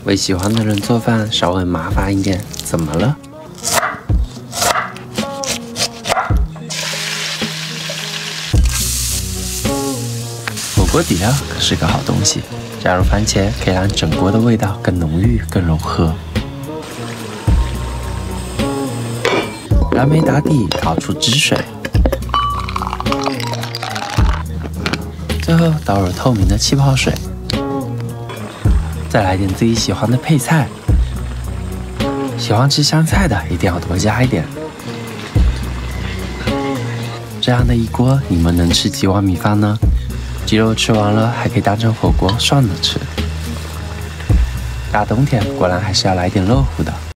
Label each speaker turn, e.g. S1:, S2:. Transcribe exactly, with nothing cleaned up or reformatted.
S1: 为喜欢的人做饭稍微麻烦一点，怎么了？火锅底料可是个好东西，加入番茄可以让整锅的味道更浓郁、更柔和。蓝莓打底，倒出汁水，最后倒入透明的气泡水。 再来点自己喜欢的配菜，喜欢吃香菜的一定要多加一点。这样的一锅，你们能吃几碗米饭呢？鸡肉吃完了，还可以当成火锅涮着吃。大冬天果然还是要来点热乎的。